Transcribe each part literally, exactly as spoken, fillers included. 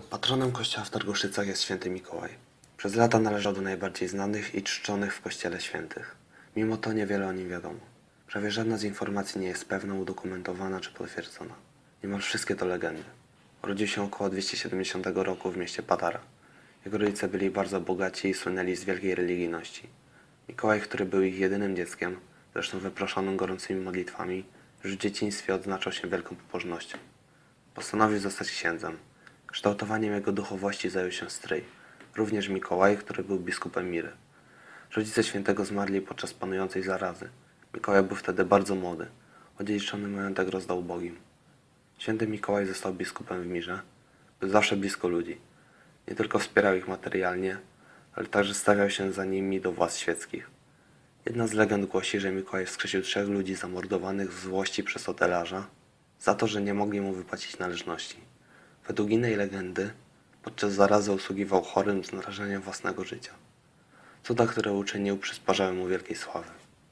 Patronem kościoła w Targoszycach jest święty Mikołaj. Przez lata należał do najbardziej znanych i czczonych w kościele świętych. Mimo to niewiele o nim wiadomo. Prawie żadna z informacji nie jest pewna, udokumentowana czy potwierdzona. Niemal wszystkie to legendy. Urodził się około dwieście siedemdziesiątego roku w mieście Patara. Jego rodzice byli bardzo bogaci i słynęli z wielkiej religijności. Mikołaj, który był ich jedynym dzieckiem, zresztą wyproszonym gorącymi modlitwami, już w dzieciństwie odznaczał się wielką pobożnością. Postanowił zostać księdzem. Kształtowaniem jego duchowości zajął się stryj, również Mikołaj, który był biskupem Miry. Rodzice świętego zmarli podczas panującej zarazy. Mikołaj był wtedy bardzo młody. Odziedziczony majątek rozdał ubogim. Święty Mikołaj został biskupem w Mirze. Był zawsze blisko ludzi. Nie tylko wspierał ich materialnie, ale także stawiał się za nimi do władz świeckich. Jedna z legend głosi, że Mikołaj wskrzesił trzech ludzi zamordowanych w złości przez hotelarza za to, że nie mogli mu wypłacić należności. Według innej legendy podczas zarazy usługiwał chorym z narażeniem własnego życia. Cuda, które uczynił, przysparzały mu wielkiej sławy.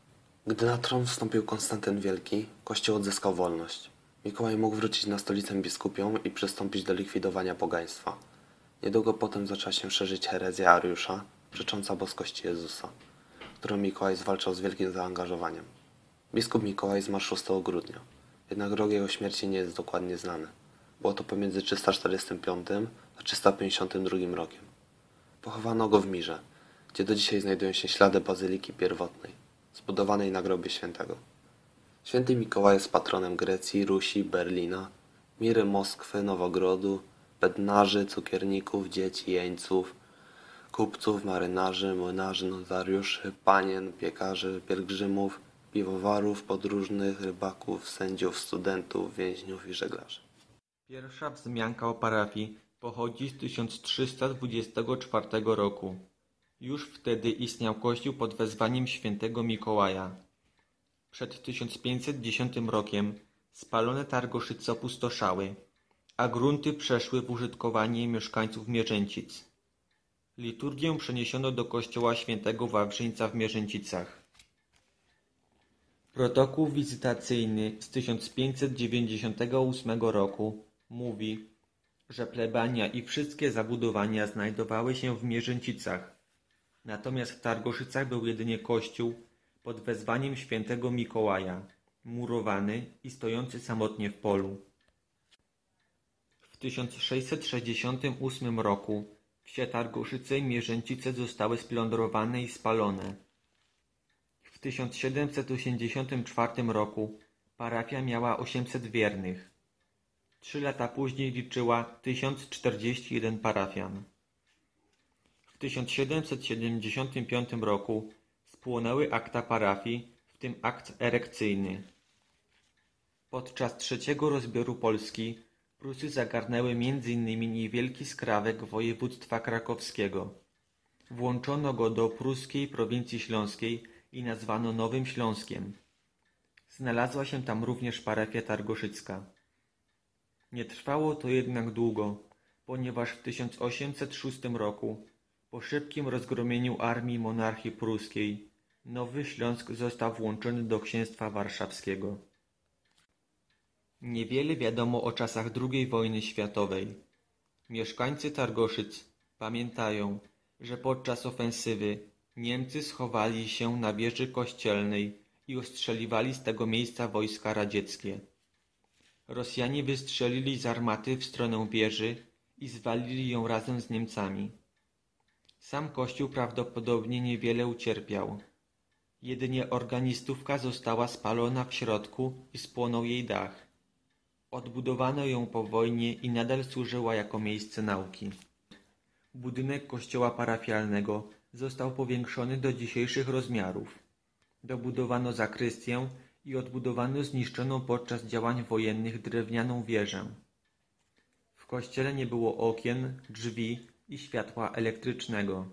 Gdy na tron wstąpił Konstantyn Wielki, Kościół odzyskał wolność. Mikołaj mógł wrócić na stolicę biskupią i przystąpić do likwidowania pogaństwa. Niedługo potem zaczęła się szerzyć herezja Ariusza, przecząca boskości Jezusa, którą Mikołaj zwalczał z wielkim zaangażowaniem. Biskup Mikołaj zmarł szóstego grudnia, jednak rok jego śmierci nie jest dokładnie znany. Było to pomiędzy trzysta czterdziestym piątym a trzysta pięćdziesiątym drugim rokiem. Pochowano go w Mirze, gdzie do dzisiaj znajdują się ślady bazyliki pierwotnej, zbudowanej na grobie świętego. Święty Mikołaj jest patronem Grecji, Rusi, Berlina, Miry, Moskwy, Nowogrodu, bednarzy, cukierników, dzieci, jeńców, kupców, marynarzy, młynarzy, notariuszy, panien, piekarzy, pielgrzymów, piwowarów, podróżnych, rybaków, sędziów, studentów, więźniów i żeglarzy. Pierwsza wzmianka o parafii pochodzi z tysiąc trzysta dwudziestego czwartego roku. Już wtedy istniał kościół pod wezwaniem świętego Mikołaja. Przed tysiąc pięćset dziesiątym rokiem spalone Targoszyce opustoszały, a grunty przeszły w użytkowanie mieszkańców Mierzęcic. Liturgię przeniesiono do kościoła świętego Wawrzyńca w Mierzęcicach. Protokół wizytacyjny z tysiąc pięćset dziewięćdziesiątego ósmego roku mówi, że plebania i wszystkie zabudowania znajdowały się w Mierzęcicach, natomiast w Targoszycach był jedynie kościół pod wezwaniem świętego Mikołaja, murowany i stojący samotnie w polu. W tysiąc sześćset sześćdziesiątym ósmym roku wsie Targoszyce i Mierzęcice zostały splądrowane i spalone. W tysiąc siedemset osiemdziesiątym czwartym roku parafia miała osiemset wiernych. Trzy lata później liczyła tysiąc czterdzieści jeden parafian. W tysiąc siedemset siedemdziesiątym piątym roku spłonęły akta parafii, w tym akt erekcyjny. Podczas trzeciego rozbioru Polski Prusy zagarnęły między innymi niewielki skrawek województwa krakowskiego. Włączono go do pruskiej prowincji śląskiej i nazwano Nowym Śląskiem. Znalazła się tam również parafia targoszycka. Nie trwało to jednak długo, ponieważ w tysiąc osiemset szóstym roku, po szybkim rozgromieniu armii monarchii pruskiej, Nowy Śląsk został włączony do księstwa warszawskiego. Niewiele wiadomo o czasach drugiej wojny światowej. Mieszkańcy Targoszyc pamiętają, że podczas ofensywy Niemcy schowali się na wieży kościelnej i ostrzeliwali z tego miejsca wojska radzieckie. Rosjanie wystrzelili z armaty w stronę wieży i zwalili ją razem z Niemcami. Sam kościół prawdopodobnie niewiele ucierpiał. Jedynie organistówka została spalona w środku i spłonął jej dach. Odbudowano ją po wojnie i nadal służyła jako miejsce nauki. Budynek kościoła parafialnego został powiększony do dzisiejszych rozmiarów. Dobudowano zakrystię i odbudowano zniszczoną podczas działań wojennych drewnianą wieżę. W kościele nie było okien, drzwi i światła elektrycznego.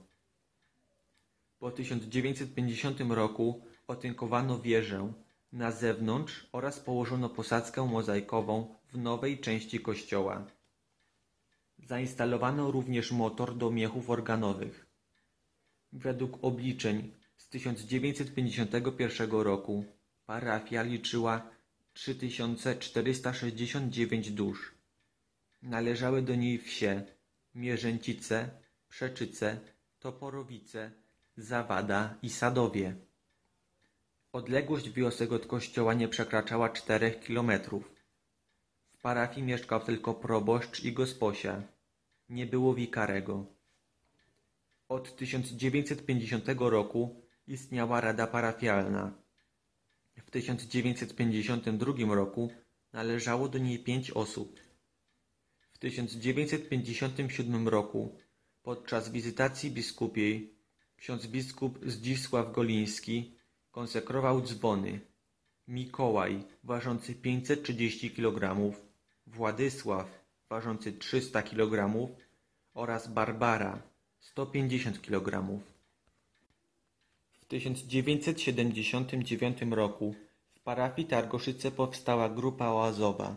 Po tysiąc dziewięćset pięćdziesiątym roku otynkowano wieżę na zewnątrz oraz położono posadzkę mozaikową w nowej części kościoła. Zainstalowano również motor do miechów organowych. Według obliczeń z tysiąc dziewięćset pięćdziesiątego pierwszego roku parafia liczyła trzy tysiące czterysta sześćdziesiąt dziewięć dusz. Należały do niej wsie Mierzęcice, Przeczyce, Toporowice, Zawada i Sadowie. Odległość wiosek od kościoła nie przekraczała czterech kilometrów. W parafii mieszkał tylko proboszcz i gosposia. Nie było wikarego. Od tysiąc dziewięćset pięćdziesiątego roku istniała rada parafialna. W tysiąc dziewięćset pięćdziesiątym drugim roku należało do niej pięć osób. W tysiąc dziewięćset pięćdziesiątym siódmym roku podczas wizytacji biskupiej ksiądz biskup Zdzisław Goliński konsekrował dzwony Mikołaj ważący pięćset trzydzieści kilogramów, Władysław ważący trzysta kilogramów oraz Barbara sto pięćdziesiąt kilogramów. W tysiąc dziewięćset siedemdziesiątym dziewiątym roku w parafii Targoszyce powstała grupa oazowa.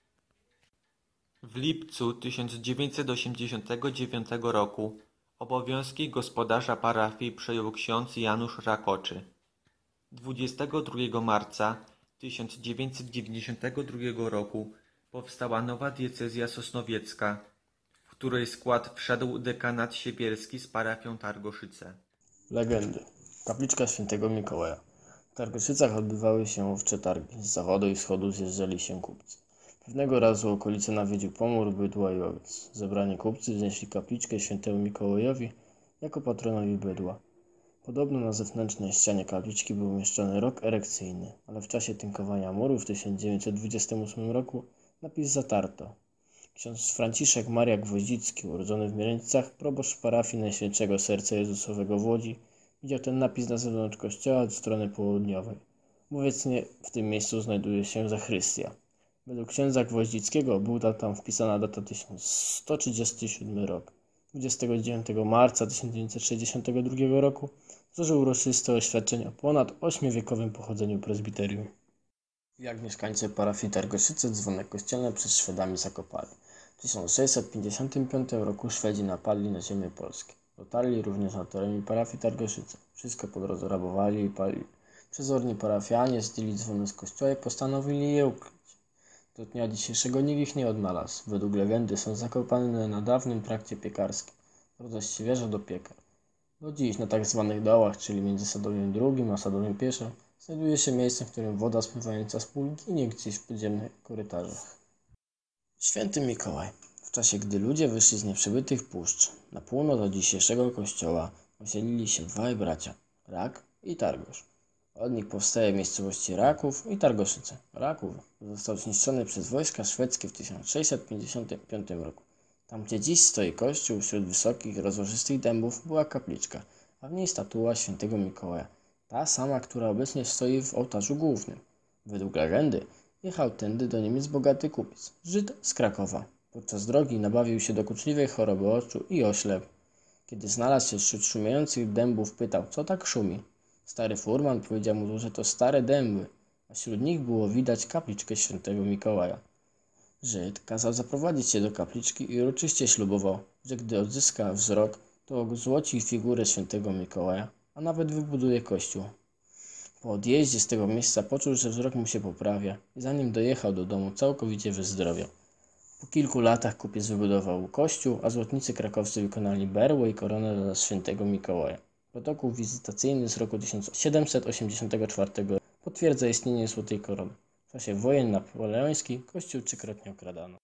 W lipcu tysiąc dziewięćset osiemdziesiątego dziewiątego roku obowiązki gospodarza parafii przejął ksiądz Janusz Rakoczy. dwudziestego drugiego marca tysiąc dziewięćset dziewięćdziesiątego drugiego roku powstała nowa diecezja sosnowiecka, w której skład wszedł dekanat siewierski z parafią Targoszyce. Legendy. Kapliczka świętego Mikołaja. W Targoszycach odbywały się owcze targi. Z zachodu i wschodu zjeżdżali się kupcy. Pewnego razu okolice nawiedził pomór bydła i owiec. Zebrani kupcy wznieśli kapliczkę świętemu Mikołajowi jako patronowi bydła. Podobno na zewnętrznej ścianie kapliczki był umieszczony rog erekcyjny, ale w czasie tynkowania muru w tysiąc dziewięćset dwudziestym ósmym roku napis zatarto. Ksiądz Franciszek Maria Gwoździcki, urodzony w Mierzęcicach, proboszcz parafii Najświętszego Serca Jezusowego w Łodzi, widział ten napis na zewnątrz kościoła od strony południowej. Obecnie w tym miejscu znajduje się zachrystia. Według księdza Gwoździckiego była tam wpisana data tysiąc sto trzydziesty siódmy rok. dwudziestego dziewiątego marca tysiąc dziewięćset sześćdziesiątego drugiego roku złożył uroczyste oświadczenie o ponad ośmiowiekowym pochodzeniu prezbiterium. Jak mieszkańcy parafii Targoszyce dzwonek kościelny przed Szwedami zakopali. W tysiąc sześćset pięćdziesiątym piątym roku Szwedzi napadli na ziemię polskie. Dotarli również na teren parafii Targoszyce. Wszystko po drodze rabowali i palili. Przezorni parafianie zdjęli dzwony z kościoła i postanowili je ukryć. Do dnia dzisiejszego nikt ich nie odnalazł. Według legendy są zakopane na dawnym trakcie piekarskim, od Zaściewierza do Piekar. Do dziś na tak zwanych dołach, czyli między Sadowiem drugim a Sadowiem pierwszym, znajduje się miejsce, w którym woda spływająca z pól ginie gdzieś w podziemnych korytarzach. Święty Mikołaj. W czasie, gdy ludzie wyszli z nieprzebytych puszcz, na północ od dzisiejszego kościoła osiedlili się dwaj bracia, Rak i Targosz. Od nich powstaje miejscowości Raków i Targoszyce. Raków został zniszczony przez wojska szwedzkie w tysiąc sześćset pięćdziesiątym piątym roku. Tam, gdzie dziś stoi kościół, wśród wysokich, rozłożystych dębów była kapliczka, a w niej statua świętego Mikołaja. Ta sama, która obecnie stoi w ołtarzu głównym. Według legendy jechał tędy do Niemiec bogaty kupiec, Żyd z Krakowa. Podczas drogi nabawił się dokuczliwej choroby oczu i oślepł. Kiedy znalazł się wśród szumiejących dębów, pytał, co tak szumi. Stary furman powiedział mu, że to stare dęby, a wśród nich było widać kapliczkę świętego Mikołaja. Żyd kazał zaprowadzić się do kapliczki i uroczyście ślubował, że gdy odzyska wzrok, to złoci figurę świętego Mikołaja, a nawet wybuduje kościół. Po odjeździe z tego miejsca poczuł, że wzrok mu się poprawia i zanim dojechał do domu, całkowicie wyzdrowiał. Po kilku latach kupiec wybudował kościół, a złotnicy krakowscy wykonali berło i koronę dla świętego Mikołaja. Protokół wizytacyjny z roku tysiąc siedemset osiemdziesiątego czwartego potwierdza istnienie złotej korony. W czasie wojen napoleońskich kościół trzykrotnie okradano.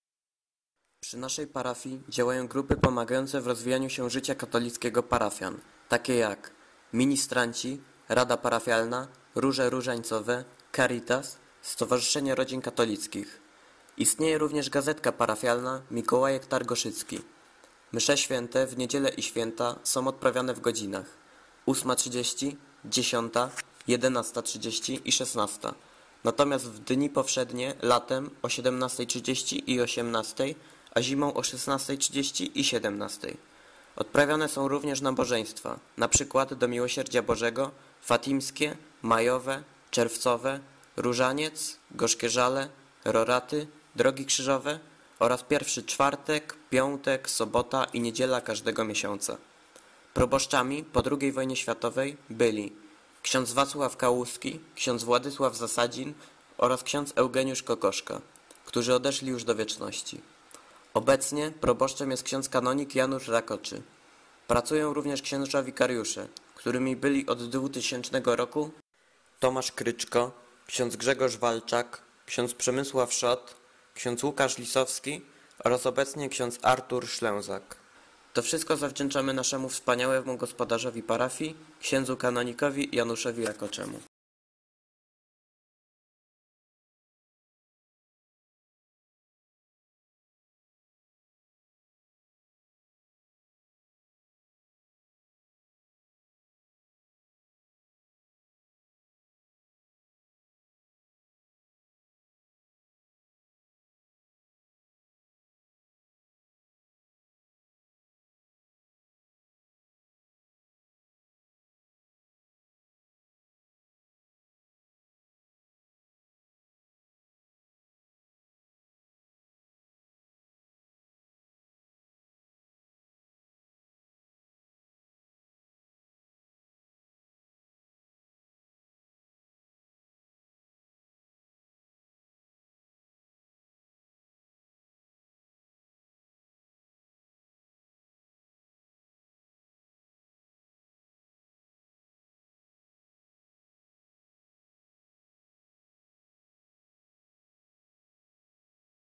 Przy naszej parafii działają grupy pomagające w rozwijaniu się życia katolickiego parafian, takie jak ministranci, Rada Parafialna, Róże Różańcowe, Caritas, Stowarzyszenie Rodzin Katolickich. Istnieje również gazetka parafialna Mikołajek Targoszycki. Msze święte w niedzielę i święta są odprawiane w godzinach ósma trzydzieści, dziesiąta, jedenasta trzydzieści i szesnasta. Natomiast w dni powszednie latem o siedemnasta trzydzieści i osiemnasta, a zimą o szesnasta trzydzieści i siedemnasta. Odprawiane są również nabożeństwa, na przykład do Miłosierdzia Bożego, fatimskie, majowe, czerwcowe, różaniec, gorzkie żale, roraty, drogi krzyżowe oraz pierwszy czwartek, piątek, sobota i niedziela każdego miesiąca. Proboszczami po drugiej wojnie światowej byli ksiądz Wacław Kałuski, ksiądz Władysław Zasadzin oraz ksiądz Eugeniusz Kokoszka, którzy odeszli już do wieczności. Obecnie proboszczem jest ksiądz kanonik Janusz Rakoczy. Pracują również księża wikariusze, którymi byli od dwutysięcznego roku Tomasz Kryczko, ksiądz Grzegorz Walczak, ksiądz Przemysław Szot, ksiądz Łukasz Lisowski oraz obecnie ksiądz Artur Ślęzak. To wszystko zawdzięczamy naszemu wspaniałemu gospodarzowi parafii, księdzu kanonikowi Januszowi Rakoczemu.